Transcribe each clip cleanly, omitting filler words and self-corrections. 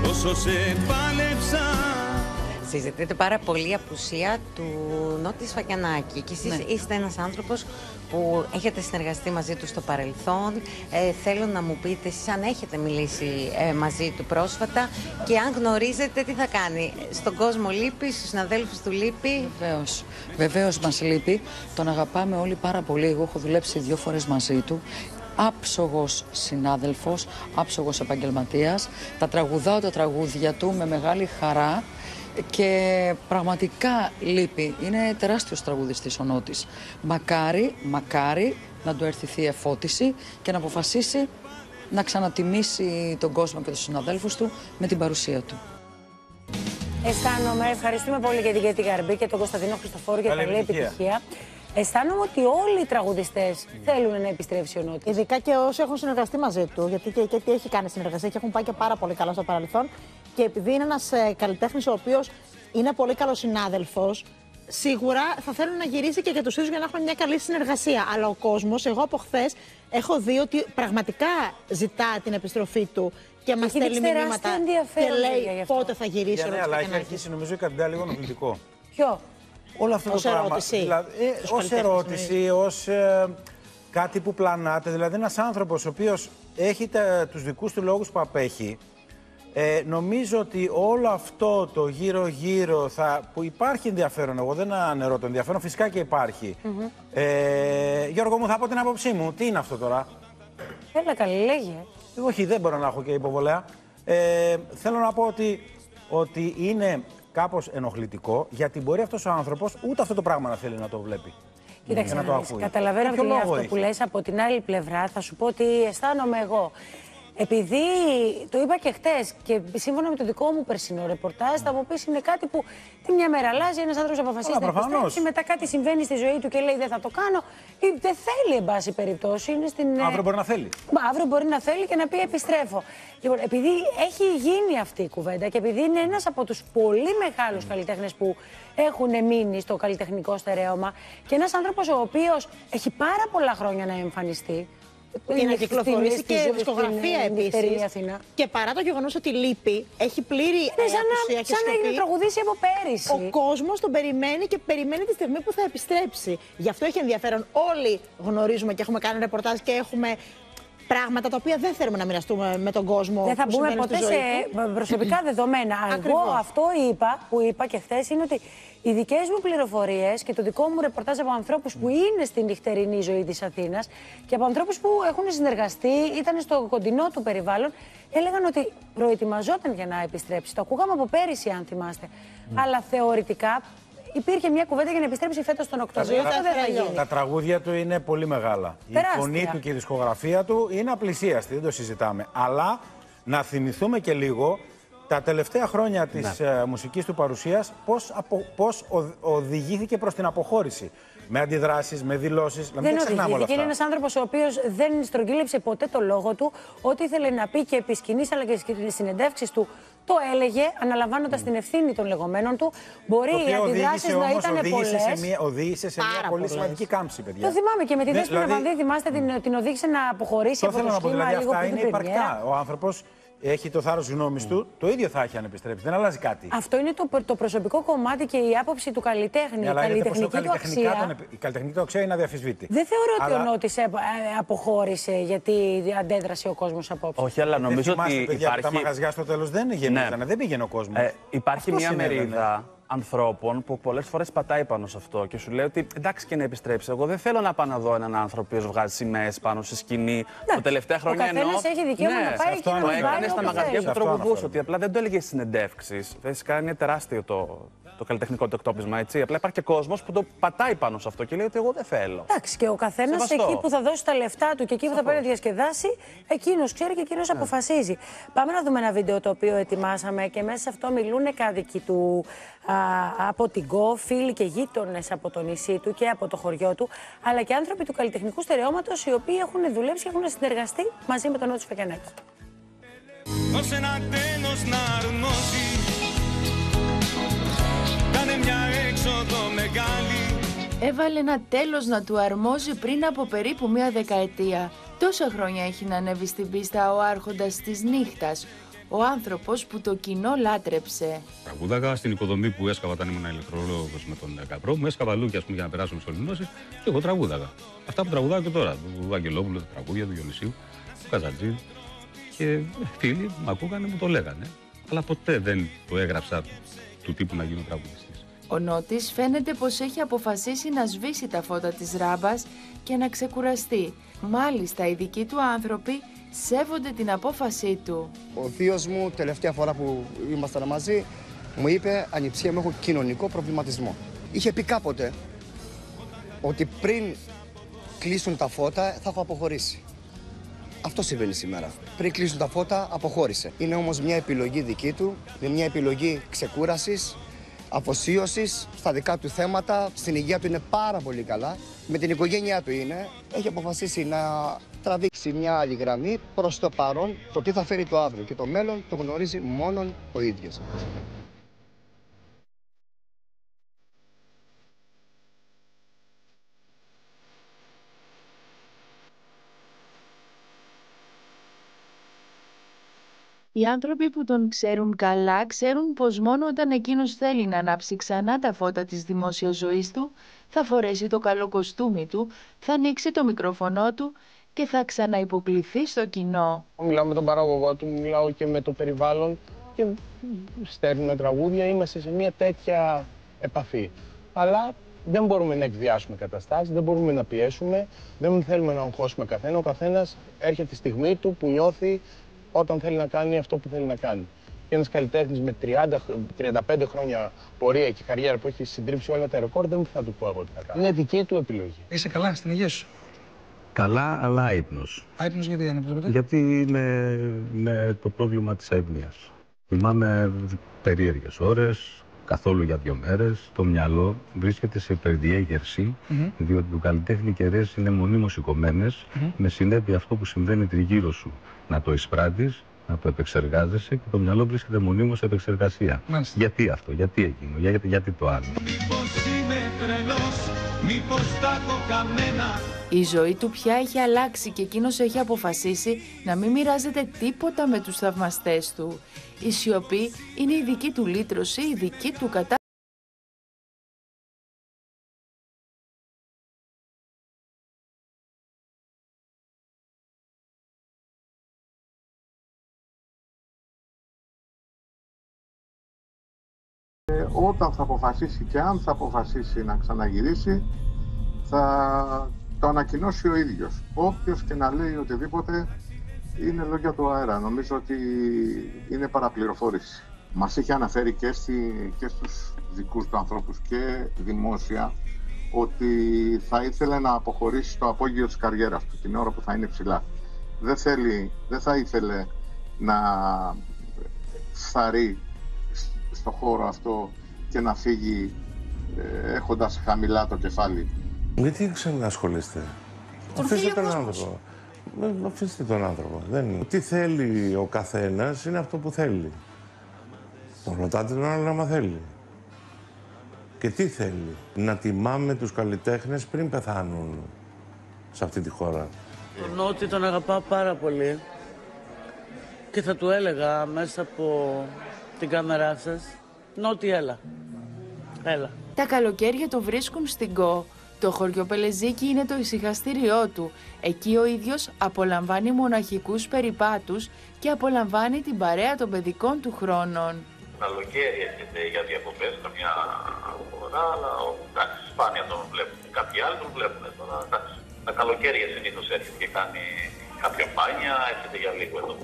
όσο σε πάλεψα. Συζητείτε πάρα πολύ η απουσία του Νότι Σφακιανάκη και εσείς είστε ένας άνθρωπος που έχετε συνεργαστεί μαζί του στο παρελθόν. Θέλω να μου πείτε εσείς αν έχετε μιλήσει μαζί του πρόσφατα και αν γνωρίζετε τι θα κάνει. Στον κόσμο λείπει, στους συναδέλφους του λείπει. Βεβαίως μας λείπει. Τον αγαπάμε όλοι πάρα πολύ. Εγώ έχω δουλέψει 2 φορές μαζί του. Άψογος συνάδελφος, άψογος επαγγελματίας. Τα τραγουδάω τα τραγούδια του με μεγάλη χαρά και πραγματικά λείπει. Είναι τεράστιος τραγουδιστής ο Νότης. Μακάρι να του έρθει θεία φώτιση και να αποφασίσει να ξανατιμήσει τον κόσμο και τους συναδέλφους του με την παρουσία του. Αισθάνομαι, ευχαριστούμε πολύ και την Γαρμπή και τον Κωνσταντίνο Χριστοφόρου για καλή επιτυχία. Αισθάνομαι ότι όλοι οι τραγουδιστές θέλουν να επιστρέψει ο Νότης. Ειδικά και όσοι έχουν συνεργαστεί μαζί του, γιατί και τι έχει κάνει συνεργασία και έχουν πάει και πάρα πολύ καλά στο παρελθόν. Και επειδή είναι ένας καλλιτέχνης ο οποίος είναι πολύ καλός συνάδελφος, σίγουρα θα θέλουν να γυρίσει και για τους ίδιους για να έχουν μια καλή συνεργασία. Αλλά ο κόσμος, εγώ από χθες, έχω δει ότι πραγματικά ζητά την επιστροφή του και μας στέλνει μηνύματα και λέει πότε θα γυρίσει ο Νότης. Αλλά έχει αρχίσει νομίζω κάτι λίγο ενοχλητικό. Ποιο? Όλο αυτό το πράγμα. Δηλαδή, ως ερώτηση, ως κάτι που πλανάται. Δηλαδή, ένας άνθρωπος ο οποίος έχει τους δικούς του λόγους που απέχει. Νομίζω ότι όλο αυτό το γύρω-γύρω που υπάρχει ενδιαφέρον. Εγώ δεν αναιρώ το ενδιαφέρον, φυσικά και υπάρχει. Γιώργο μου, θα πω την άποψή μου. Τι είναι αυτό τώρα? Έλα καλή, λέγε. Όχι, δεν μπορώ να έχω και υποβολέα. Θέλω να πω ότι είναι κάπως ενοχλητικό, γιατί μπορεί αυτός ο άνθρωπος ούτε αυτό το πράγμα να θέλει να το βλέπει. Κοίταξε, καταλαβαίνω αυτό που λες. Από την άλλη πλευρά θα σου πω ότι αισθάνομαι εγώ. Επειδή το είπα και χτες και σύμφωνα με το δικό μου περσινό ρεπορτάζ, θα μου πεις είναι κάτι που τη μια μέρα αλλάζει, ένας άνθρωπος αποφασίζει να επιστρέψει, μετά κάτι συμβαίνει στη ζωή του και λέει δεν θα το κάνω ή δεν θέλει, εν πάση περιπτώσει. Αύριο μπορεί να θέλει. Αύριο μπορεί να θέλει και να πει επιστρέφω. Λοιπόν, επειδή έχει γίνει αυτή η κουβέντα και επειδή είναι ένας από τους πολύ μεγάλους καλλιτέχνες που έχουν μείνει στο καλλιτεχνικό στερέωμα και ένας άνθρωπος ο οποίος έχει πάρα πολλά χρόνια να εμφανιστεί. Και να κυκλοφορήσει και δισκογραφία επίσης. Και παρά το γεγονός ότι λείπει, έχει πλήρη απουσία και σαν να έχει τραγουδήσει από πέρυσι. Ο κόσμος τον περιμένει και περιμένει τη στιγμή που θα επιστρέψει. Γι' αυτό έχει ενδιαφέρον. Όλοι γνωρίζουμε και έχουμε κάνει ρεπορτάζ και έχουμε πράγματα τα οποία δεν θέλουμε να μοιραστούμε με τον κόσμο. Δεν θα μπούμε ποτέ σε προσωπικά δεδομένα. Εγώ αυτό που είπα και χθες είναι ότι οι δικές μου πληροφορίες και το δικό μου ρεπορτάζ από ανθρώπους που είναι στην νυχτερινή ζωή της Αθήνας και από ανθρώπους που έχουν συνεργαστεί, ήταν στο κοντινό του περιβάλλον, έλεγαν ότι προετοιμαζόταν για να επιστρέψει. Το ακούγαμε από πέρυσι, αν θυμάστε. Αλλά θεωρητικά υπήρχε μια κουβέντα για να επιστρέψει φέτος τον Οκτώβριο. Τα τραγούδια του είναι πολύ μεγάλα. Τεράστια. Η φωνή του και η δισκογραφία του είναι απλησίαστη, δεν το συζητάμε. Αλλά να θυμηθούμε και λίγο τα τελευταία χρόνια της μουσικής του παρουσίας πώς οδηγήθηκε προς την αποχώρηση. Με αντιδράσεις, με δηλώσεις. Δεν οδηγήθηκε. Είναι ένας άνθρωπος ο οποίος δεν στρογγύλεψε ποτέ το λόγο του. Ό,τι ήθελε να πει και επί σκηνής αλλά και στις συνεντεύξεις του το έλεγε, αναλαμβάνοντας την ευθύνη των λεγόμενων του. Μπορεί οι αντιδράσεις να ήταν πολλές. Οδήγησε σε μια πολύ σημαντική κάμψη, παιδιά. Το θυμάμαι και με τη Δέσποινα Βανδύ, θυμάστε, την οδήγησε να αποχωρήσει από το σχήμα λίγο πριν την πρεμιέρα. Ο άνθρωπος έχει το θάρρος γνώμης του, το ίδιο θα έχει αν επιστρέψει. Δεν αλλάζει κάτι. Αυτό είναι το προσωπικό κομμάτι και η άποψη του καλλιτέχνη. Η καλλιτεχνική του αξία. Η καλλιτεχνική του αξία είναι αδιαφυσβήτη. Δεν θεωρώ ότι ο Νότης αποχώρησε γιατί αντέδρασε ο κόσμος απόψε. Όχι, αλλά νομίζω ότι υπάρχει. Τα μαγαζιά στο τέλος δεν γεμίζανε, δεν πήγαινε ο κόσμος. Υπάρχει μια μερίδα ανθρώπων που πολλές φορές πατάει πάνω σε αυτό και σου λέει ότι εντάξει και να επιστρέψει. Εγώ δεν θέλω να πάω να δω έναν άνθρωπο που βγάζει σημαίες πάνω στη σκηνή. Τα τελευταία χρόνια εννοώ. Ο καθένας έχει δικαίωμα να πάει και να το έκανε στα μαγαζιά που τραγουδούσε. Ότι απλά δεν το έλεγε στις συνεντεύξεις. Φυσικά είναι τεράστιο το καλλιτεχνικό του εκτόπισμα, έτσι. Απλά υπάρχει και κόσμος που το πατάει πάνω σε αυτό και λέει ότι εγώ δεν θέλω. Εντάξει, και ο καθένας εκεί που θα δώσει τα λεφτά του και εκεί που θα πάει να διασκεδάσει, εκείνος ξέρει και εκείνος αποφασίζει. Πάμε να δούμε ένα βίντεο το οποίο ετοιμάσαμε και μέσα σε αυτό μιλούν κάδικοι του από την ΚΟ, φίλοι και γείτονες από το νησί του και από το χωριό του, αλλά και άνθρωποι του καλλιτεχνικού στερεώματος οι οποίοι έχουν δουλέψει και έχουν συνεργαστεί μαζί με τον Νότι Σφακιανάκη. Δώσε ένα τέλος να αρμόζει. Κάνε μια έξοδο μεγάλη. Έβαλε ένα τέλος να του αρμόζει πριν από περίπου μία δεκαετία. Τόσα χρόνια έχει να ανέβει στην πίστα ο άρχοντας της νύχτας. ο άνθρωπος που το κοινό λάτρεψε. Τραγούδαγα στην οικοδομή που έσκαβα όταν ήμουν ηλεκτρολόγος με τον Καπρό μου, έσκαβα λούκια για να περάσουμε στο Λιμνώσεις και εγώ τραγούδαγα. Αυτά που τραγουδάω και τώρα, του Αγγελόπουλου, τα τραγούδια του Διονυσίου, του Καζατζή. Και φίλοι μου ακούγανε, μου το λέγανε. Αλλά ποτέ δεν το έγραψα του τύπου να γίνω τραγουδιστής. Ο Νότης φαίνεται πως έχει αποφασίσει να σβήσει τα φώτα της ράμπας και να ξεκουραστεί. Μάλιστα, οι δικοί του άνθρωποι σέβονται την απόφασή του. Ο θείος μου, τελευταία φορά που ήμασταν μαζί, μου είπε «Ανιψία μου, έχω κοινωνικό προβληματισμό». Είχε πει κάποτε ότι πριν κλείσουν τα φώτα θα έχω αποχωρήσει. Αυτό συμβαίνει σήμερα. Πριν κλείσουν τα φώτα, αποχώρησε. Είναι όμως μια επιλογή δική του, είναι μια επιλογή ξεκούρασης, αφοσίωσης στα δικά του θέματα. Στην υγεία του είναι πάρα πολύ καλά. Με την οικογένειά του είναι. Έχει αποφασίσει να τραβήξει μια άλλη γραμμή προς το παρόν. Το τι θα φέρει το αύριο και το μέλλον το γνωρίζει μόνον ο ίδιος. Οι άνθρωποι που τον ξέρουν καλά ξέρουν πως μόνο όταν εκείνος θέλει να ανάψει ξανά τα φώτα της δημόσιας ζωής του, θα φορέσει το καλό κοστούμι του, θα ανοίξει το μικρόφωνο του και θα ξαναυποκληθεί στο κοινό. Μιλάω με τον παραγωγό του, μιλάω και με το περιβάλλον και στέλνουμε τραγούδια, είμαστε σε μια τέτοια επαφή. Αλλά δεν μπορούμε να εκβιάσουμε καταστάσεις, δεν μπορούμε να πιέσουμε, δεν θέλουμε να αγχώσουμε καθένα. Ο καθένας έρχεται τη στιγμή του που νιώθει όταν θέλει να κάνει αυτό που θέλει να κάνει. Και ένας καλλιτέχνης με 30-35 χρόνια πορεία και καριέρα που έχει συντρίψει όλα τα ρεκόρ, δεν θα του πω εγώ τι θα κάνω. Είναι δική του επιλογή. Είσαι καλά στην υγεία σου? Καλά, αλλά άυπνος. Άυπνος γιατί δεν είναι? Γιατί είναι το πρόβλημα της αϊπνίας. Θυμάμαι περίεργες ώρες, καθόλου για 2 μέρες. Το μυαλό βρίσκεται σε υπερδιέγερση, διότι το καλλιτέχνη κεραίες είναι μονίμως σηκωμένες, με συνέπεια αυτό που συμβαίνει τριγύρω σου. Να το εισπράττεις, να το επεξεργάζεσαι και το μυαλό βρίσκεται μονίμως σε επεξεργασία. Μάλιστα. Γιατί αυτό, γιατί εκείνο, γιατί το άλλο. Μήπως είμαι τρελός, μήπως τα έχω καμένα. Η ζωή του πια έχει αλλάξει και εκείνος έχει αποφασίσει να μην μοιράζεται τίποτα με τους θαυμαστές του. Η σιωπή είναι η δική του λύτρωση, η δική του κατάσταση. Όταν θα αποφασίσει και αν θα αποφασίσει να ξαναγυρίσει, θα το ανακοινώσει ο ίδιος. Όποιος και να λέει οτιδήποτε είναι λόγια του αέρα. Νομίζω ότι είναι παραπληροφόρηση. Μας είχε αναφέρει και στους δικούς του ανθρώπους και δημόσια ότι θα ήθελε να αποχωρήσει στο απόγειο της καριέρας του, την ώρα που θα είναι ψηλά. Δεν θα ήθελε να φθαρεί στο χώρο αυτό και να φύγει έχοντας χαμηλά το κεφάλι. Γιατί ξανασχολείστε? Αφήστε τον άνθρωπο. Αφήστε τον άνθρωπο. Τι θέλει ο καθένας είναι αυτό που θέλει. Τον ρωτάτε τον άλλον άμα θέλει. Και τι θέλει? Να τιμάμε τους καλλιτέχνες πριν πεθάνουν σε αυτή τη χώρα. Τον Νότι τον αγαπάω πάρα πολύ και θα του έλεγα μέσα από την κάμερά σας, Νότι, έλα. Τα καλοκαίρια το βρίσκουν στην ΚΟ. Το χωριό Πελεζίκι είναι το ησυχαστήριό του. Εκεί ο ίδιος απολαμβάνει μοναχικούς περιπάτους και απολαμβάνει την παρέα των παιδικών του χρόνων. Καλοκαίρι έρχεται για διακοπές καμιά φορά, αλλά εντάξει, σπάνια τον βλέπουν. Κάποιοι άλλοι τον βλέπουν τώρα. Εντάξει, τα καλοκαίρια συνήθως έρχεται και κάνει κάποια μπάνια, έρχεται για λίγο εδώ.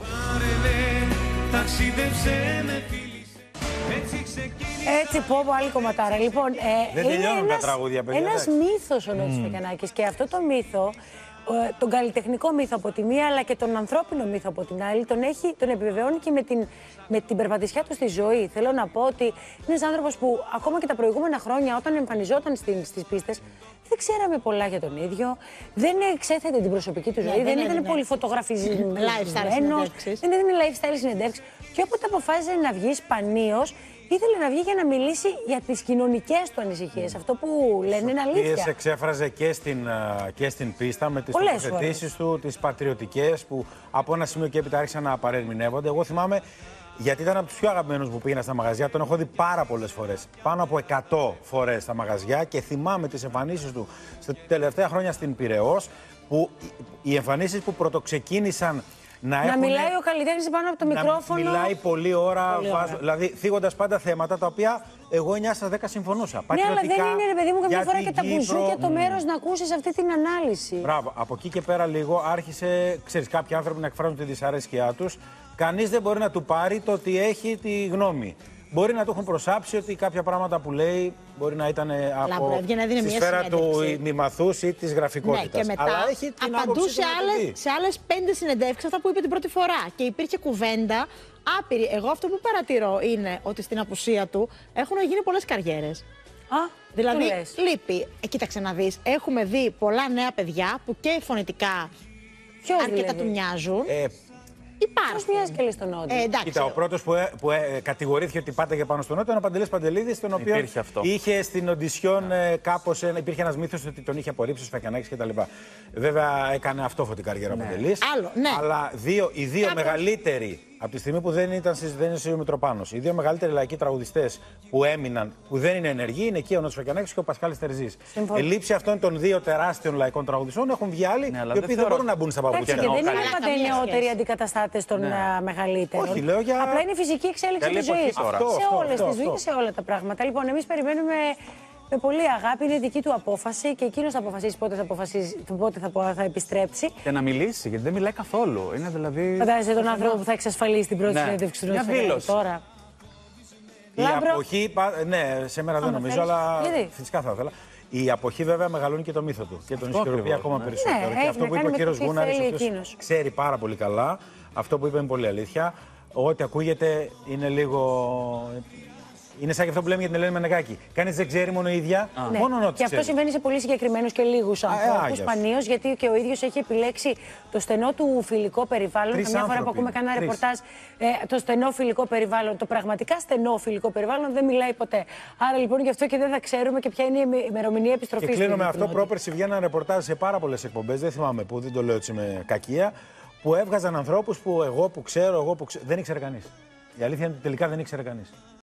Έτσι, πω άλλη κομματάρα. Λοιπόν, δεν τελειώνουν τα τραγούδια, παιδιά. Ένας μύθος ο Νότης Φακιανάκης και αυτό το μύθο, τον καλλιτεχνικό μύθο από τη μία, αλλά και τον ανθρώπινο μύθο από την άλλη, τον επιβεβαιώνει και με την περπατησιά του στη ζωή. Θέλω να πω ότι είναι ένας άνθρωπος που ακόμα και τα προηγούμενα χρόνια, όταν εμφανιζόταν στις πίστες, δεν ξέραμε πολλά για τον ίδιο, δεν εξέθετε την προσωπική του ζωή, δεν ήταν πολύ φωτογραφισμένος, δεν έδινε lifestyle συνεντεύξεις. Και όποτε αποφάσισε να βγει σπανίως, ήθελε να βγει για να μιλήσει για τις κοινωνικές του ανησυχίες. Αυτό που λένε είναι αλήθεια. Τις εξέφραζε και στην πίστα με τις τοποθετήσεις του, τις πατριωτικές που από ένα σημείο και έπειτα άρχισαν να παρερμηνεύονται. Εγώ θυμάμαι Γιατί ήταν από τους πιο αγαπημένους που πήγαινα στα μαγαζιά. Τον έχω δει πάρα πολλές φορές. Πάνω από 100 φορές στα μαγαζιά και θυμάμαι τις εμφανίσεις του στα τελευταία χρόνια στην Πειραιώς. Που οι εμφανίσεις που πρωτοξεκίνησαν να μιλάει ο καλλιτέχνης πάνω από το μικρόφωνο. Να μιλάει πολλή ώρα. Δηλαδή, θίγοντας πάντα θέματα τα οποία εγώ 9 στα 10 συμφωνούσα. Ναι, αλλά δεν είναι, ρε παιδί μου, καμιά φορά και τα μπουζούκια το μέρος να ακούσεις αυτή την ανάλυση. Μπράβο. Από εκεί και πέρα λίγο άρχισε, ξέρεις, κάποιοι άνθρωποι να εκφράζουν τη δυσαρέσκειά τους. Κανείς δεν μπορεί να του πάρει το ότι έχει τη γνώμη. Μπορεί να του έχουν προσάψει ότι κάποια πράγματα που λέει μπορεί να ήταν από τη σφαίρα του μημαθούς ή της γραφικότητας. Ναι, και μετά αλλά έχει την απαντούσε σε άλλες 5 συνεντεύξεις αυτά που είπε την πρώτη φορά. Και υπήρχε κουβέντα άπειρη. Εγώ αυτό που παρατηρώ είναι ότι στην απουσία του έχουν γίνει πολλές καριέρες. Δηλαδή, λείπει. Κοίταξε να δεις, έχουμε δει πολλά νέα παιδιά που και φωνητικά αρκετά του μοιάζουν. Υπάρχουν. Πώς μοιάζει και λέει στον Νότιο. Κοίτα, ο πρώτος που κατηγορήθηκε ότι πάταγε πάνω στον Νότιο ήταν ο Παντελής Παντελίδης, τον οποίο είχε στην οντισιόν κάπως. Υπήρχε ένας μύθος ότι τον είχε απορρίψει ο Σφακιανάκης κτλ. Βέβαια έκανε αυτόφωτη καριέρα ο Παντελής. Αλλά οι δύο μεγαλύτεροι, από τη στιγμή που δεν είναι ο Μητροπάνος, οι δύο μεγαλύτεροι λαϊκοί τραγουδιστές που έμειναν, που δεν είναι ενεργοί, είναι και ο Νότιος Σφακιανάκης και ο Πασχάλης Τερζής. Ελήψη αυτών των δύο τεράστιων λαϊκών τραγουδιστών έχουν βγει άλλοι, οι οποίοι δεν μπορούν να μπουν στα παπούτσια. Και δεν είναι πάντα οι νεότεροι αντικαταστάτες των μεγαλύτερων. Όχι, λέω για... Απλά είναι η φυσική εξέλιξη της ζωής. Σε όλες τις ζωές, σε όλα τα πράγματα. Λοιπόν, εμείς περιμένουμε με πολύ αγάπη, είναι δική του απόφαση και εκείνος θα αποφασίσει πότε θα επιστρέψει. Και να μιλήσει, γιατί δεν μιλάει καθόλου. Είναι δηλαδή. Φαντάζεσαι τον άνθρωπο που θα εξασφαλίσει την πρώτη συνέντευξη του Νότιου τώρα. Η αποχή, ναι, σε μένα δεν νομίζω, αλλά φυσικά θα ήθελα. Η αποχή βέβαια μεγαλώνει και το μύθο του και τον ισχυροποιεί ακόμα περισσότερο. Ναι, και αυτό που είπε ο κύριος Γούναρης, ο οποίος ξέρει πάρα πολύ καλά, αυτό που είπε είναι πολύ αλήθεια. Ό,τι ακούγεται είναι λίγο. Είναι σαν και αυτό που λέμε για την Ελένη Μενεγάκη. Κανείς δεν ξέρει, μόνο η ίδια. Ναι. Μόνο ότι και αυτό συμβαίνει σε πολύ συγκεκριμένους και λίγους ανθρώπους. Σπανίως, γιατί και ο ίδιος έχει επιλέξει το στενό του φιλικό περιβάλλον. Καμιά φορά που ακούμε κανένα ρεπορτάζ, το στενό φιλικό περιβάλλον, το πραγματικά στενό φιλικό περιβάλλον δεν μιλάει ποτέ. Άρα λοιπόν γι' αυτό και δεν θα ξέρουμε και ποια είναι η ημερομηνία επιστροφής. Και κλείνω με αυτό. Πρόπερση βγαίναν ρεπορτάζ σε πάρα πολλές εκπομπές, δεν θυμάμαι πού, δεν το λέω έτσι με κακία, που έβγαζαν ανθρώπους που εγώ που ξέρω, δεν ήξερε κανείς. Η αλήθεια είναι ότι τελικά δεν ήξερε κανείς.